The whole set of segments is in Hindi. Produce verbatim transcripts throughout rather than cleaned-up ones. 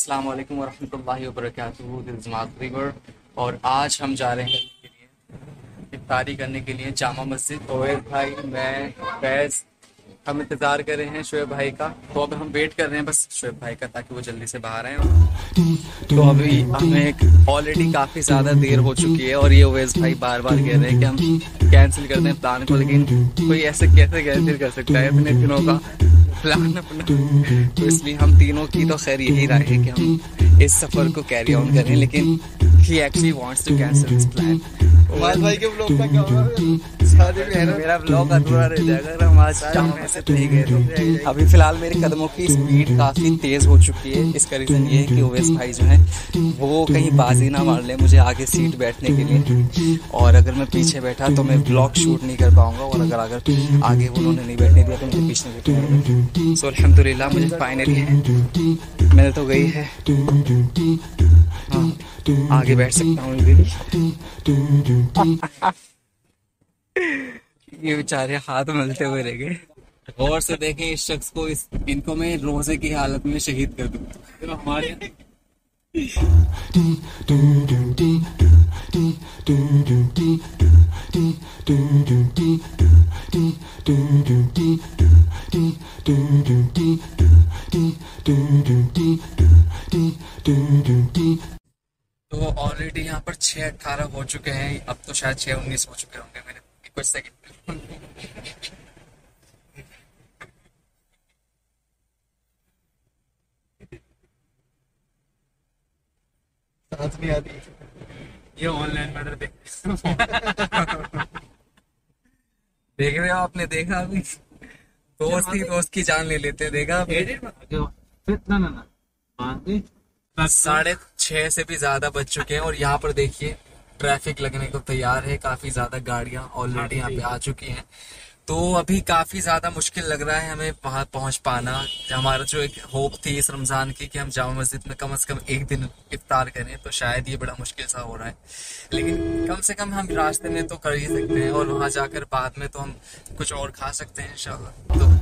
अस्सलाम वालेकुम वरहमतुल्लाहि वबरकातुहू। दिस इज़ मार्क रिवर और आज हम जा रहे हैं के लिए इफ्तारी करने के लिए जामा मस्जिद। ओवैस भाई, मैं, फैज़, हम इंतज़ार कर रहे हैं शोएब भाई का। तो अब हम वेट कर रहे हैं बस शोएब भाई का, ताकि वो जल्दी से बाहर आए। तो अभी हमें ऑलरेडी काफ़ी ज़्यादा देर हो चुकी है और ये ओवैस भाई बार बार कह रहे हैं कि हम कैंसिल कर दें प्लान को, लेकिन कोई ऐसे कैसे कैंसिल कर सकता है इतने दिनों का प्लान अपना। तो इसलिए हम तीनों की तो खैर यही राय है कि हम इस सफर को कैरी ऑन करें, लेकिन he actually wants to cancel this plan. माल भाई के ब्लॉग का क्या होगा? शादी में है ना, मेरा ब्लॉग अधूरा रह जाएगा अगर हम आज शाम में से नहीं गए तो। अभी फिलहाल मेरे कदमों की स्पीड काफी तेज हो चुकी है। इसका रीजन ये है कि ओवैस भाई जो है वो कहीं बाजी ना मार ले मुझे आगे सीट बैठने के लिए, और अगर मैं पीछे बैठा तो मैं ब्लॉग शूट नहीं कर पाऊंगा, और अगर अगर आगे उन्होंने नहीं बैठने दिया तो मुझे पीछे बैठना। सो अल्हम्दुलिल्लाह मुझे फाइनली मिल तो गई है। हाँ, आगे बैठ सकता हूँ भी। ये बेचारे हाथ मिलते हुए रह गए। गौर से देखें इस शख्स को, इस इनको मैं रोजे की हालत में शहीद कर दूं। तो हमारे तो ऑलरेडी यहाँ पर छह अट्ठारह हो चुके हैं, अब तो शायद छह उन्नीस हो चुके होंगे मेरे कुछ सेकंड। सांस नहीं आती। ये ऑनलाइन मैटर देख देख रहे हो आपने? देखा अभी दोस्त ही दोस्त की जान ले लेते हैं। देखा ना ना ना साढ़े छह से भी ज्यादा बज चुके हैं और यहाँ पर देखिए ट्रैफिक लगने को तैयार है। काफी ज्यादा गाड़ियां ऑलरेडी यहाँ पे आ चुकी हैं, तो अभी काफी ज्यादा मुश्किल लग रहा है हमें वहां पहुंच पाना। हमारा जो एक होप थी इस रमजान की कि हम जामा मस्जिद में कम से कम एक दिन इफ्तार करें, तो शायद ये बड़ा मुश्किल सा हो रहा है, लेकिन कम से कम हम रास्ते में तो कर ही सकते हैं, और वहां जाकर बाद में तो हम कुछ और खा सकते हैं इंशाल्लाह। तो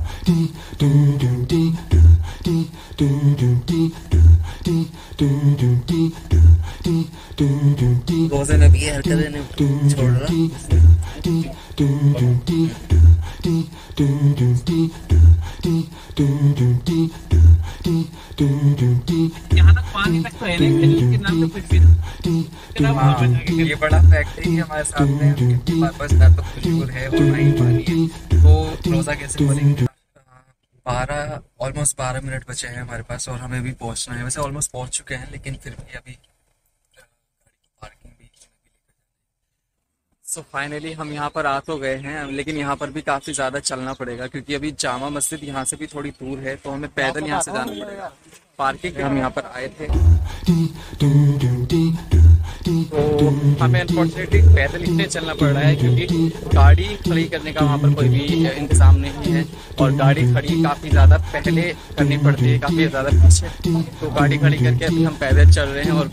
रोजे नबी की हरकतें नहीं छोड़ रहा। यहाँ तक पानी तक तो है नहीं, खजूर के नाम पे कुछ भी ये बड़ा फैक्ट है कि हमारे साथ में हमारे पास ना तो खजूर है और ना ही पानी है, तो रोजा कैसे खोलेंगे? बारह ऑलमोस्ट बारह मिनट बचे हैं हमारे पास और हमें भी पहुंचना है। वैसे ऑलमोस्ट पहुंच चुके हैं, लेकिन फिर भी अभी पार्किंग भी। सो फाइनली हम यहाँ पर आ तो गए हैं, लेकिन यहाँ पर भी काफी ज्यादा चलना पड़ेगा क्योंकि अभी जामा मस्जिद यहाँ से भी थोड़ी दूर है, तो हमें पैदल यहाँ से जाना पड़ेगा। पार्किंग हम यहाँ पर आए थे तो हमें अनफॉर्चुनेटली पैदल इसलिए चलना पड़ रहा है क्योंकि गाड़ी खड़ी करने का वहाँ पर कोई भी इंतजाम नहीं है, और गाड़ी खड़ी काफ़ी ज़्यादा पहले करनी पड़ती है, काफ़ी ज़्यादा पीछे। तो गाड़ी खड़ी करके अभी हम पैदल चल रहे हैं। और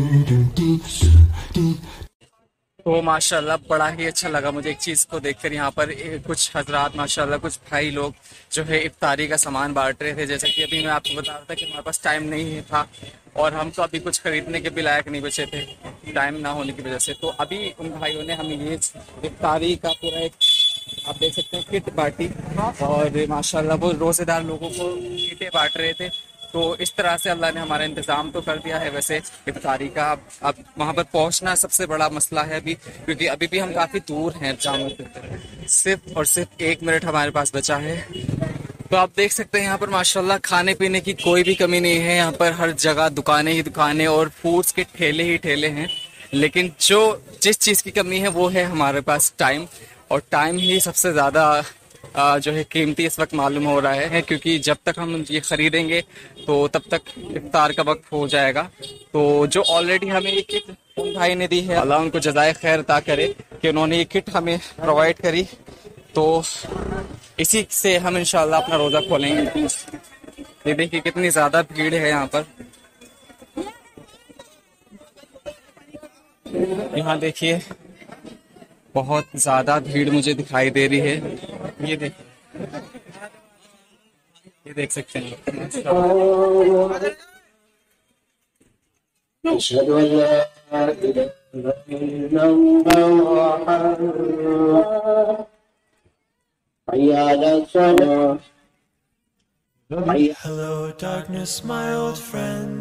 तो माशाल्लाह बड़ा ही अच्छा लगा मुझे एक चीज़ को देखकर। यहाँ पर कुछ हजरात माशाल्लाह, कुछ भाई लोग जो है इफ्तारी का सामान बांट रहे थे। जैसे कि अभी मैं आपको बता रहा था कि हमारे पास टाइम नहीं था और हम तो अभी कुछ खरीदने के भी लायक नहीं बचे थे टाइम ना होने की वजह से। तो अभी उन भाइयों ने हमें ये इफ्तारी का पूरा एक, आप देख सकते हैं, किट बांटी, और माशाल्लाह वो रोज़ेदार लोगों को किटें बांट रहे थे। तो इस तरह से अल्लाह ने हमारा इंतज़ाम तो कर दिया है। वैसे इफ्तारी का अब अब वहाँ पर पहुँचना सबसे बड़ा मसला है अभी, क्योंकि अभी भी हम काफ़ी दूर हैं जामा से। सिर्फ और सिर्फ एक मिनट हमारे पास बचा है। तो आप देख सकते हैं यहाँ पर माशाल्लाह खाने पीने की कोई भी कमी नहीं है। यहाँ पर हर जगह दुकानें ही दुकानें और फूड्स के ठेले ही ठेले हैं, लेकिन जो जिस चीज़ की कमी है वो है हमारे पास टाइम, और टाइम ही सबसे ज़्यादा आ, जो है कीमती इस वक्त मालूम हो रहा है, क्योंकि जब तक हम ये खरीदेंगे तो तब तक इफ्तार का वक्त हो जाएगा। तो जो ऑलरेडी हमें ये किट उन भाई ने दी है, अल्लाह उनको जज़ाए खैर अता करे कि उन्होंने ये किट हमें प्रोवाइड करी, तो इसी से हम इंशाल्लाह अपना रोज़ा खोलेंगे। ये देखिए कितनी ज़्यादा भीड़ है यहाँ पर। यहाँ देखिए बहुत ज्यादा भीड़ मुझे दिखाई दे रही है। ये देख ये देख सकते हैं। أشهد أن لا إله إلا الله حي على الصلاة حي Hello, darkness, my old friend.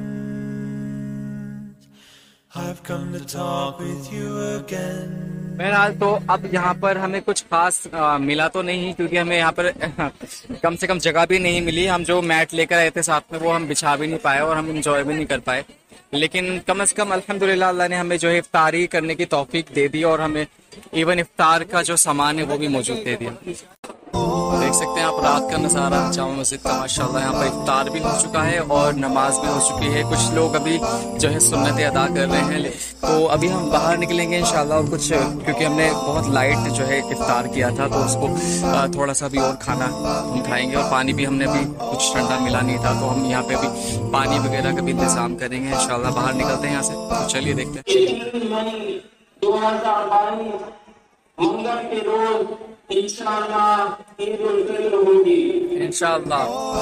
I've come to talk with you again. बहरहाल तो अब यहाँ पर हमें कुछ खास आ, मिला तो नहीं, क्योंकि हमें यहाँ पर कम से कम जगह भी नहीं मिली। हम जो मैट लेकर आए थे साथ में वो हम बिछा भी नहीं पाए और हम इंजॉय भी नहीं कर पाए। लेकिन कम से कम अल्हम्दुलिल्लाह अल्लाह ने हमें जो है इफ्तारी करने की तौफीक दे दी और हमें इवन इफ्तार का जो सामान है वो भी मौजूद दे दिया। देख सकते हैं आप रात का नज़ारा जामा मस्जिद का। माशाल्लाह यहाँ पर इफ्तार भी हो चुका है और नमाज भी हो चुकी है। कुछ लोग अभी जो है सुन्नतें अदा कर रहे हैं, तो अभी हम बाहर निकलेंगे इंशाल्लाह। और कुछ क्योंकि हमने बहुत लाइट जो है इफ्तार किया था, तो उसको थोड़ा सा भी और खाना हम खाएंगे। और पानी भी हमने अभी कुछ ठंडा मिला नहीं था, तो हम यहाँ पे भी पानी वगैरह का भी इंतजाम करेंगे इंशाल्लाह। बाहर निकलते हैं यहाँ से, तो चलिए देखते हैं। दो हजार बाईस मंगल के रोज इंशाअल्लाह ईद उल फित्र होगी इंशाअल्लाह।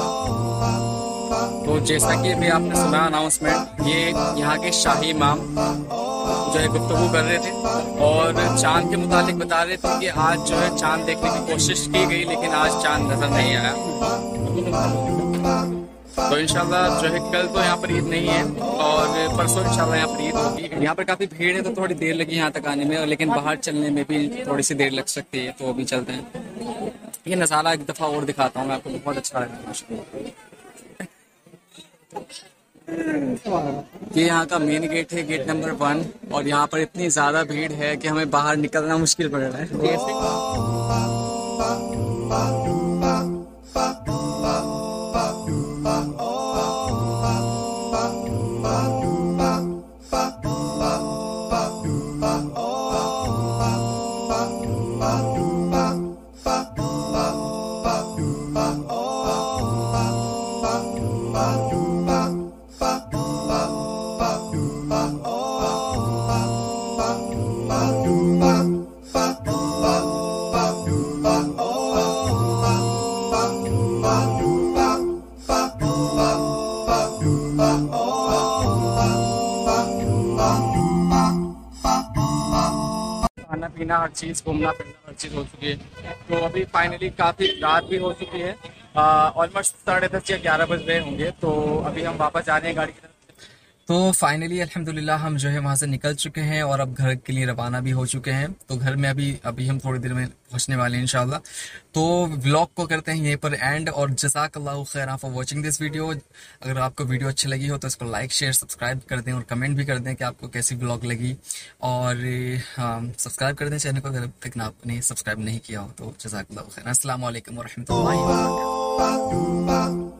तो जैसा कि अभी आपने सुना अनाउंसमेंट, ये यहाँ के शाही इमाम जो है गुफ्तगू कर रहे थे और चांद के मुतालिक बता रहे थे कि आज जो है चांद देखने की कोशिश की गई, लेकिन आज चांद नजर नहीं आया। तो इंशाल्लाह जो है कल तो यहाँ पर ईद नहीं है और परसों इंशाल्लाह यहाँ पर ईद होगी। यहाँ पर काफी भीड़ है, तो थोड़ी देर लगी यहाँ तक आने में, लेकिन बाहर चलने में भी थोड़ी सी देर लग सकती है। तो अभी चलते हैं। ये नज़ारा एक दफा और दिखाता हूँ मैं आपको, बहुत अच्छा लगा। ये यहाँ का मेन गेट है, गेट नंबर वन, और यहाँ पर इतनी ज्यादा भीड़ है कि हमें बाहर निकलना मुश्किल पड़ रहा है। खाना पीना हर चीज़, घूमना फिरना हर चीज़ हो चुकी है। तो अभी फाइनली काफ़ी रात भी हो चुकी है, ऑलमोस्ट साढ़े दस या ग्यारह बज रहे होंगे। तो अभी हम वापस जा रहे हैं गाड़ी की तरफ। तो फाइनली अल्हम्दुलिल्लाह हम जो है वहाँ से निकल चुके हैं और अब घर के लिए रवाना भी हो चुके हैं। तो घर में अभी अभी हम थोड़ी देर में पहुँचने वाले हैं इंशाल्लाह। तो व्लॉग को करते हैं यहीं पर एंड, और जज़ाकल्लाहु खैरन फॉर वॉचिंग दिस वीडियो। अगर आपको वीडियो अच्छी लगी हो तो इसको लाइक शेयर सब्सक्राइब कर दें और कमेंट भी कर दें कि आपको कैसी व्लॉग लगी, और सब्सक्राइब कर दें चैनल को अगर अब तक आपने सब्सक्राइब नहीं किया हो। तो जज़ाकल्लाहु खैरन। अस्सलाम वालेकुम व रहमतुल्लाहि व बरकातुहू।